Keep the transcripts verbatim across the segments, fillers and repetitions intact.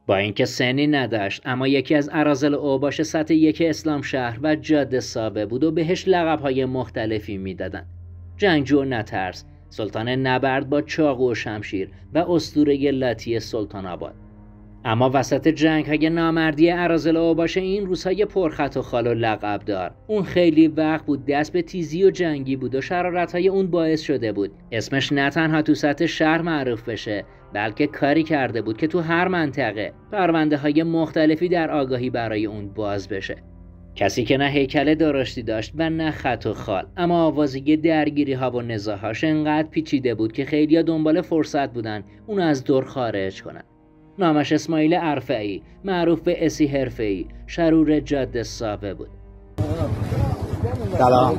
با اینکه سنی نداشت اما یکی از اراذل اوباش سطح یک اسلام شهر و جاده ساوه بود و بهش لقب‌های مختلفی میدادن. جنگجو نترس، سلطان نبرد با چاقو و شمشیر و اسطوره لاتی سلطان آباد. اما وسط جنگ‌های نامردی اراذل اوباش این روزهای پرخط و خال و لقب دار، اون خیلی وقت بود دست به تیزی و جنگی بود و شرارت‌های اون باعث شده بود اسمش نه تنها تو سطح شهر معروف بشه، بلکه کاری کرده بود که تو هر منطقه پرونده‌های مختلفی در آگاهی برای اون باز بشه. کسی که نه هیکل درشتی داشت و نه خط و خال، اما آوازی درگیری‌ها و نزاع‌هاش انقدر پیچیده بود که خیلی‌ها دنبال فرصت بودن اونو از دور خارج کنن. نامش اسماعیل ارفعی، معروف به اسی حرفه‌ای، شرور جاده ساوه بود. سلام.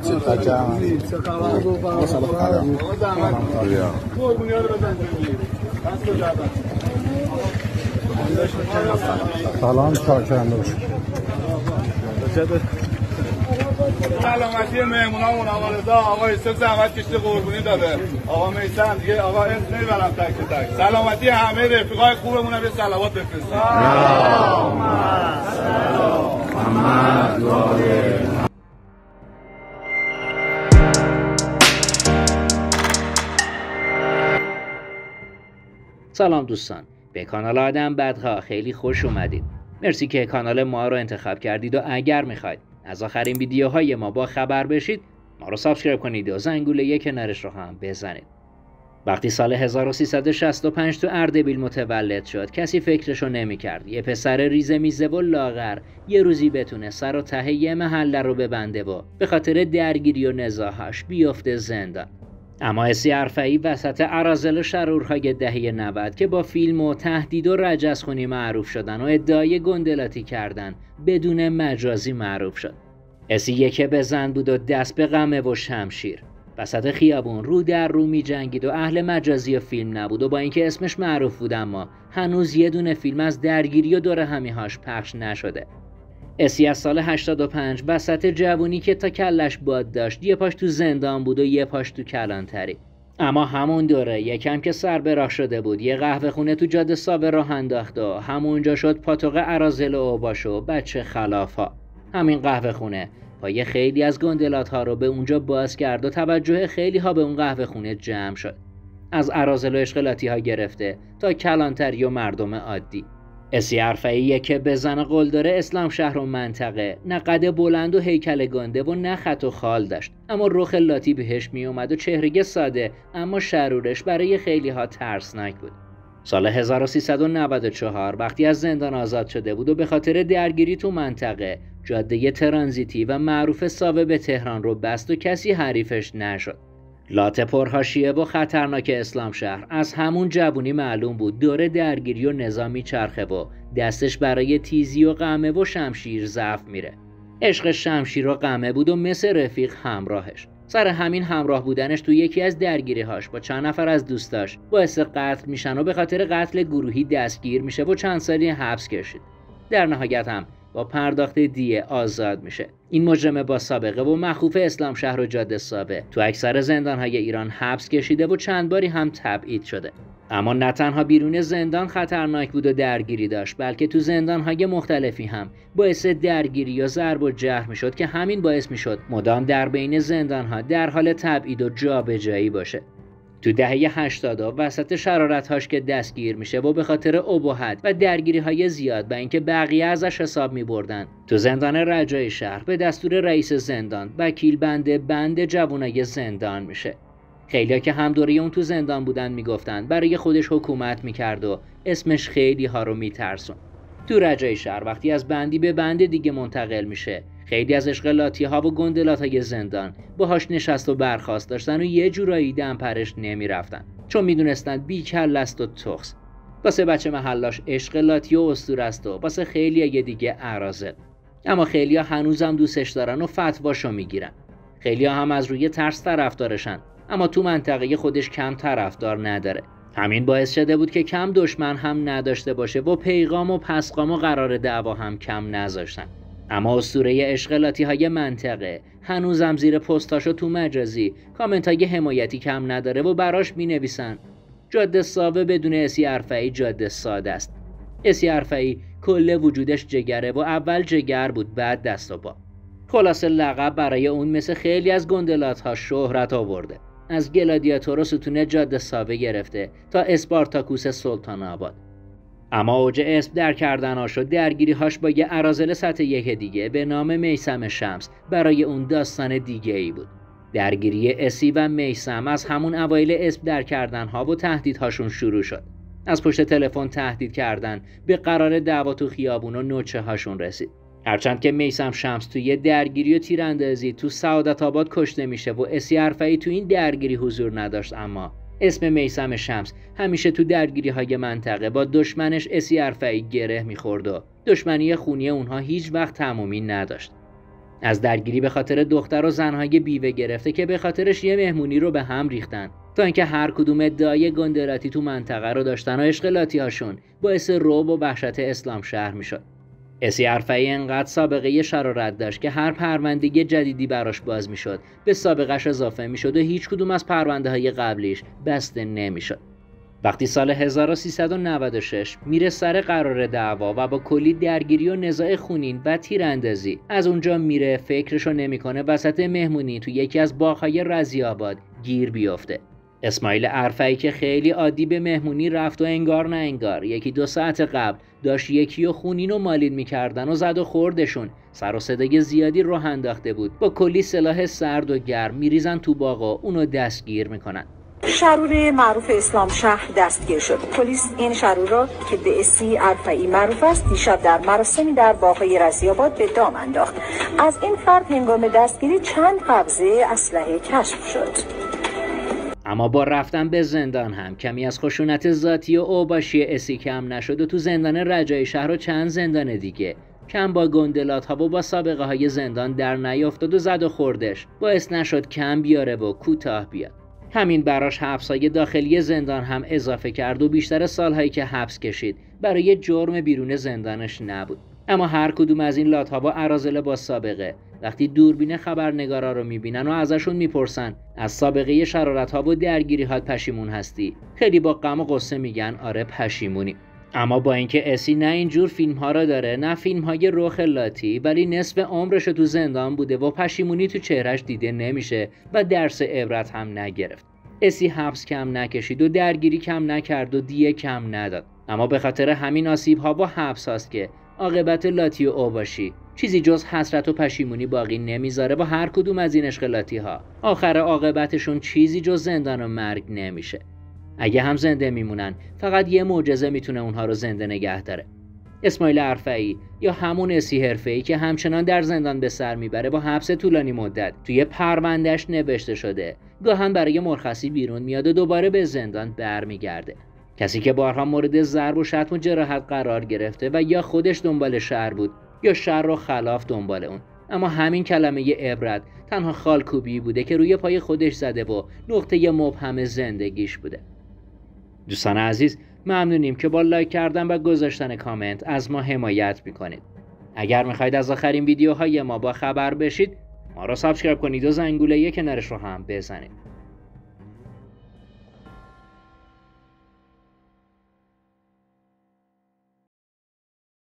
سلام چاکرم. سلامتی مهمونامون آقا رضا آقا یوسف زحمت کشیده قربونی داده، آقا میثم دیگه، آقا اسم نمیبرم تک تک. سلامتی همه رفیقای خوبمون هم یه صلوات بفرستید. سلام دوستان، به کانال آدم بدها خیلی خوش اومدید. مرسی که کانال ما رو انتخاب کردید و اگر میخواید از آخرین ویدیوهای ما با خبر بشید ما رو سابسکرایب کنید و زنگوله کنارش رو هم بزنید. وقتی سال هزار و سیصد و شصت و پنج تو اردبیل متولد شد کسی فکرشو نمیکرد یه پسر ریزه میزه و لاغر یه روزی بتونه سر و ته یه محله رو ببنده و به خاطر درگیری و نزاعش بیفته زندان. اما اسی ارفعی وسط اراذل و شرورهای دهه نود که با فیلم و تهدید و رجزخونی معروف شدن و ادعای گندلاتی کردن بدون مجازی معروف شد. اسی یکه بزن بود و دست به قمه و شمشیر. وسط خیابون رو در رو می جنگید و اهل مجازی و فیلم نبود و با اینکه اسمش معروف بود اما هنوز یه دونه فیلم از درگیری و دور همیهاش پخش نشده. اسی از سال هشتاد و پنج وسط جوونی که تا کلش باد داشت یه پاش تو زندان بود و یه پاش تو کلانتری. اما همون دوره یکم که سر به راه شده بود یه قهوه خونه تو جاده ساوه راه انداخت و همونجا شد پاتوق اراذل اوباش و بچه خلافا. همین قهوه خونه پای خیلی از گندلات ها رو به اونجا باز کرد و توجه خیلی ها به اون قهوه خونه جمع شد، از اراذل و اشغالاتی ها گرفته تا کلانتری و مردم عادی. اسی ارفعی که به زن قلدره اسلام شهر و منطقه نه قد بلند و هیکل گنده و نه خط و خال داشت، اما رخ لاتی بهش می اومد و چهره ساده اما شرورش برای خیلی ها ترسناک بود. سال هزار و سیصد و نود و چهار وقتی از زندان آزاد شده بود و به خاطر درگیری تو منطقه جاده ترانزیتی و معروف ساوه به تهران رو بست و کسی حریفش نشد. لات پرحاشیه و خطرناک اسلام شهر از همون جوونی معلوم بود دور درگیری و نظامی چرخه و دستش برای تیزی و قمه و شمشیر ضعف میره. عشق شمشیر و قمه بود و مثل رفیق همراهش. سر همین همراه بودنش تو یکی از درگیری‌هاش با چند نفر از دوستاش باعث قتل میشن و به خاطر قتل گروهی دستگیر میشه و چند سالی حبس کشید. در نهایت هم با پرداخت دیه آزاد میشه. این مجرم با سابقه و مخوف اسلام شهر و جاده ساوه تو اکثر زندان‌های ایران حبس کشیده و چند باری هم تبعید شده. اما نه تنها بیرون زندان خطرناک بود و درگیری داشت، بلکه تو زندان‌های مختلفی هم باعث درگیری یا ضرب و جرح میشد که همین باعث میشد مدام در بین زندان‌ها در حال تبعید و جابجایی باشه. تو دهه هشتاد وسط شرارت‌هاش که دستگیر میشه و به خاطر ابهت و درگیری‌های زیاد و اینکه بقیه ازش حساب می‌بردن تو زندان رجای شهر به دستور رئیس زندان وکیل بنده بند جوانای زندان میشه. خیلی‌ها که هم دوره اون تو زندان بودن میگفتن برای خودش حکومت میکرد و اسمش خیلی ها رو میترسون. تو رجای شهر وقتی از بندی به بند دیگه منتقل میشه خیلی از اشغالاتی ها و گندلات های زندان باهاش نشست و برخاست داشتن و یه جورایی دم پرش نمیرفتن چون میدونستن بی کل است و تخس. واسه بچه محلاش اشغالاتی و اسطوره است و واسه خیلیای دیگه اراذل. اما خیلیا هنوزم دوستش دارن و فتواشو میگیرن. خیلیا هم از روی ترس طرفدارشن، اما تو منطقه خودش کم طرفدار نداره. همین باعث شده بود که کم دشمن هم نداشته باشه و پیغام و پسقام و قرار دعوا هم کم نذاشتن. اما اسطوره اشغالاتی های منطقه هنوزم زیر پستاشو تو مجازی کامنت های حمایتی کم نداره و براش می نویسن جاده ساوه بدون اسی ارفعی جاده ساده است. اسی ارفعی کل وجودش جگره و اول جگر بود بعد دست و پا. خلاصه لقب برای اون مثل خیلی از گندلات‌ها شهرت آورده. از گلادیاتور و ستون جاده ساوه گرفته تا اسپارتاکوس سلطان آباد. اما اوج اسم در کردنهاش و درگیری‌هاش با یه اراذل سطح یک دیگه به نام میثم شمس برای اون داستان دیگه ای بود. درگیری اسی و میثم از همون اوایل اسم در کردنها و تهدیدهاشون شروع شد. از پشت تلفن تهدید کردن به قرار دعوا تو خیابون و نوچه هاشون رسید. هرچند که میثم شمس توی یه درگیری و تیراندازی تو سعادت آباد کشته میشه و اسی ارفعی تو این درگیری حضور نداشت، اما اسم میثم شمس همیشه تو درگیری های منطقه با دشمنش اسی ارفعی گره میخورد و دشمنی خونی اونها هیچ وقت تمومی نداشت. از درگیری به خاطر دختر و زنهای بیوه گرفته که به خاطرش یه مهمونی رو به هم ریختن تا اینکه هر کدوم ادعای گندلاتی تو منطقه رو داشتن و اشغالاتی هاشون باعث رعب و وحشت اسلام شهر میشد. اسی ارفعی انقدر سابقه شرارت داشت که هر پرونده جدیدی براش باز میشد به سابقش اضافه میشد و هیچ کدوم از پرونده های قبلیش بسته نمیشد. وقتی سال هزار و سیصد و نود و شش میره سر قرار دعوا و با کلی درگیری و نزاع خونین و تیراندازی از اونجا میره فکرشو نمیکنه وسط مهمونی تو یکی از باغ‌های رضی آباد گیر بیفته. اسماعیل ارفعی که خیلی عادی به مهمونی رفت و انگار نه انگار یکی دو ساعت قبل داشت یکی و خونین و مالین میکردن و زد و خوردشون سر و صدای زیادی راه انداخته بود. با کلی سلاح سرد و گرم میریزن تو باغ و اونو دستگیر میکنن. شرور معروف اسلام شهر دستگیر شد. پلیس این شرور را که به اسی ارفعی معروف است دیشب در مراسمی در باغ‌های رضی آباد به دام انداخت. از این فرد هنگام دستگیری چند قبضه اسلحه کشف شد. اما با رفتن به زندان هم کمی از خشونت ذاتی و اوباشی اسی کم نشد و تو زندان رجایی شهر و چند زندان دیگه کم با گندلات ها و با سابقه های زندان در نیافتاد و زد و خوردش باعث نشد کم بیاره و کوتاه بیاد. همین براش حبس‌های داخلی زندان هم اضافه کرد و بیشتر سالهایی که حبس کشید برای جرم بیرون زندانش نبود. اما هر کدوم از این لات‌ها با اراذل با سابقه وقتی دوربین خبرنگارا رو میبینن و ازشون میپرسن از سابقه شرارت‌ها و درگیری‌هات پشیمون هستی، خیلی با غم و غصه میگن آره پشیمونی. اما با اینکه اسی نه اینجور فیلم‌ها را داره نه فیلم‌های رخ لاتی، ولی نصف عمرش تو زندان بوده و پشیمونی تو چهرش دیده نمیشه و درس عبرت هم نگرفت. اسی حبس کم نکشید و درگیری کم نکرد و دیه کم نداد. اما به خاطر همین آسیب‌ها و حبس هاست که عاقبت لاتی و اوباشی چیزی جز حسرت و پشیمونی باقی نمیذاره و هر کدوم از این اشغالاتی ها آخر عاقبتشون چیزی جز زندان و مرگ نمیشه. اگه هم زنده میمونن فقط یه معجزه میتونه اونها رو زنده نگه داره. اسماعیل ارفعی یا همون اسی حرفه‌ای که همچنان در زندان به سر میبره با حبس طولانی مدت توی پروندهش نوشته شده گاهن برای مرخصی بیرون میاد و دوباره به زندان برمیگرده. کسی که بارها مورد ضرب و شتم و جراحت قرار گرفته و یا خودش دنبال شر بود یا شر و خلاف دنبال اون، اما همین کلمه عبرت تنها خالکوبی بوده که روی پای خودش زده و نقطه مبهم زندگیش بوده. دوستان عزیز، ممنونیم که با لایک کردن و گذاشتن کامنت از ما حمایت میکنید. اگر میخواید از آخرین ویدیوهای ما با خبر بشید، ما را سابسکرایب کنید و زنگوله کنارش رو هم بزنید.